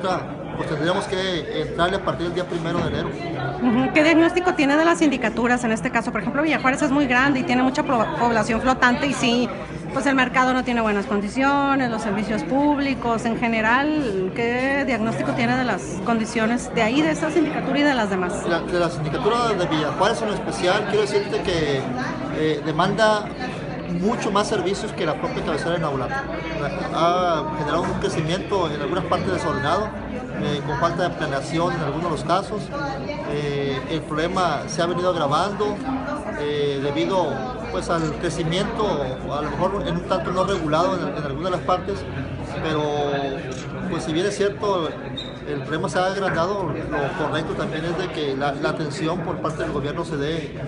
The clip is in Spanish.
Pues tendríamos que entrarle a partir del día 1 de enero. ¿Qué diagnóstico tiene de las sindicaturas en este caso? Por ejemplo, Villa Juárez es muy grande y tiene mucha población flotante y sí, pues el mercado no tiene buenas condiciones, los servicios públicos en general. ¿Qué diagnóstico tiene de las condiciones de ahí, de esta sindicatura y de las demás? De la sindicatura de Villa Juárez en especial, quiero decirte que demanda mucho más servicios que la propia cabecera de Nahuatl. Ha generado un crecimiento en algunas partes desordenado, con falta de planeación en algunos de los casos. El problema se ha venido agravando debido pues al crecimiento, a lo mejor en un tanto no regulado en algunas de las partes, pero pues si bien es cierto el problema se ha agrandado, lo correcto también es de que la atención por parte del gobierno se dé